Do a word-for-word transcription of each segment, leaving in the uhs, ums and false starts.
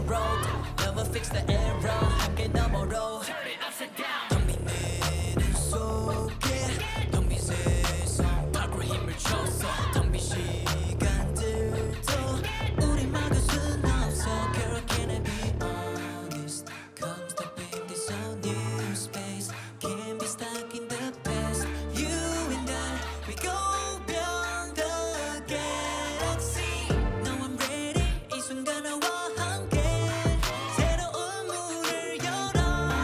road. Never fix the error. 함께 너머로 turn it upside down. 덤빈 내 눈 속에 덤빈 세상 밖으로 힘을 줬어. 덤빈 시간들도 우리 막을 순 없어. Girl, can I be honest? Come step in this whole new space. Can't be stuck in the past. You and I, we go beyond the galaxy. Now I'm ready. 이 순간 나와 함께 새로운 문을 열어.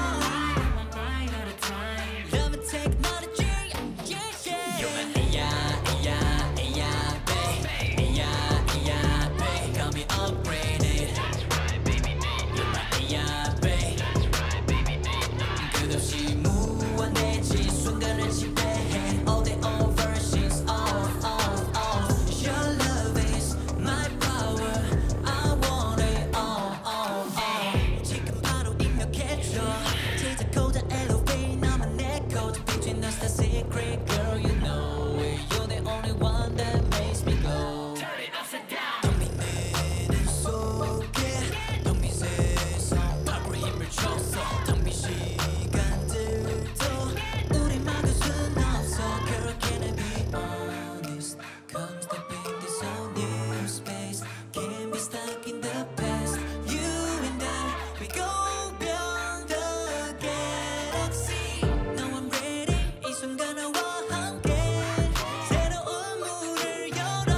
Right out of time. Love and technology. Yeah, yeah. You're my A I, A I, A I.BAE. A I, A I.BAE. Got me upgraded. That's right, baby, mate. You're my A I.BAE. That's right, baby, mate. 끝없이 무한해진 순간을 지배해. All the old versions of, of, of. Your love is my power. I want it all, all, all. 지금 바로 입력해줘. 제작고 다 elevate. 나만 내 code. Between us the secret. Girl, you know it. You're the only one that makes me glow. Turn it upside down. 덤빈 내 눈 속에 덤빈 세상 밖으로 힘을 줬어. 덤빈 시간들도 우리 막을 순 없어. Girl, can I be honest? Come step in this whole new space. Can't be stuck in the past. You and I, we go beyond the galaxy. Now I'm ready. 이 순간 나와 함께 새로운 문을 열어.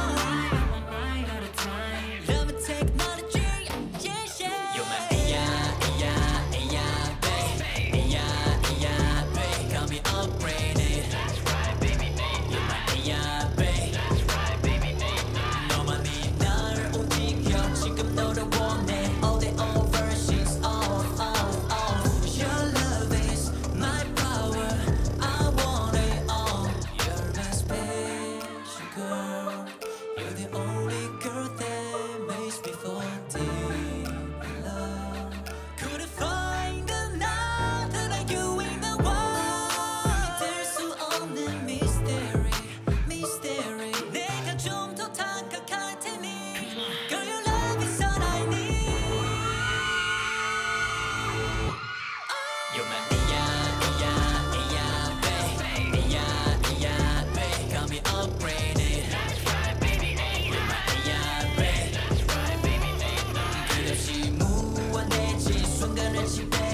Right out of time. Love and technology. Yeah, yeah. You're my A I, A I, A I.BAE. A I, A I.BAE. Got me upgraded. That's right, baby, mate. You're my A I.BAE. That's right, baby, mate. 너만이 날 움직여. 지금 너를 원해. All the old versions of, of, of. Your love is my power. I want it all. You're my special girl. You're the only girl that makes me fall deep in love. Couldn't find another like you in the world. 믿을 수 없는 mystery, mystery. 내가 좀 더 다가갈 테니. Girl, your love is all I need. You're my A I, A I, A I.BAE. A I, A I.BAE. Got me upgraded. That's right, baby, mate. You're my A I.BAE. That's right, baby, mate. 끝없이 무한해진 순간을 지배.